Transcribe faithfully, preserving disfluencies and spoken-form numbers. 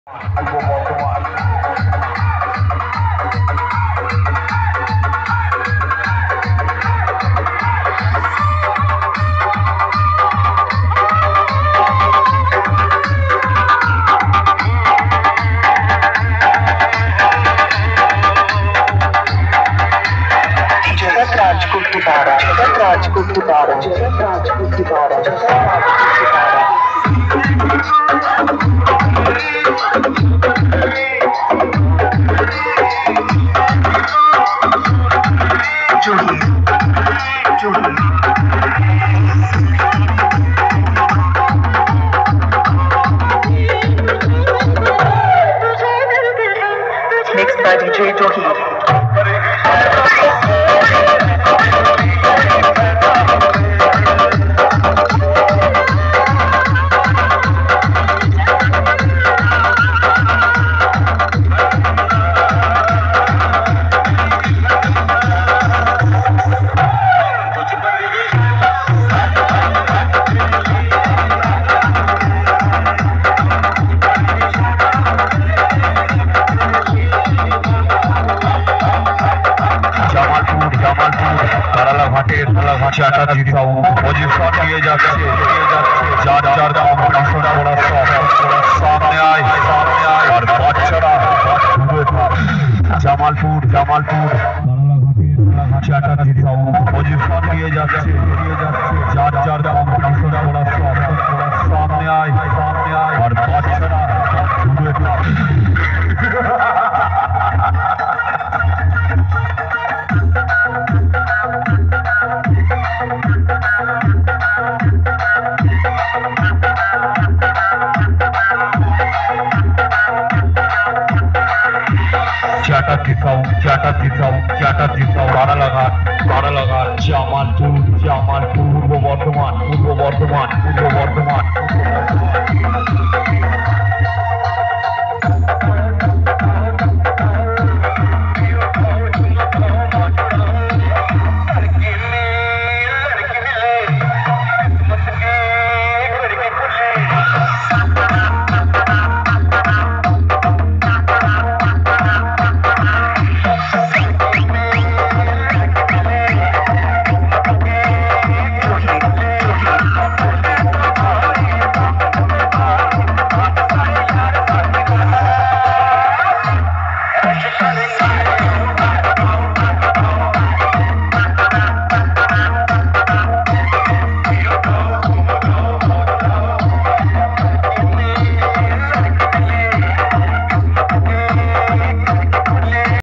राजपूत की तारा राजपूत की तारा राजपूत की तारा Mixed by D J Johi. चाटा दिखा पोजीशन लिए जाते चार चार कॉम्पिटिशन थोड़ा थोड़ा सामने आए सामने आए और बच्चरा जमालपुर जमालपुर चाटा दिखा पोजीशन लिए जाते चार चार कॉम्पिटिशन थोड़ा थोड़ा सामने आए सामने आए और बच्चरा चाटा दिखाऊं चाटा दिखाऊं चाटा दिखाऊं बारह लगा बारह लगा জামালপুর জামালপুর পূর্ব বর্ধমান পূর্ব বর্ধমান পূর্ব বর্ধমান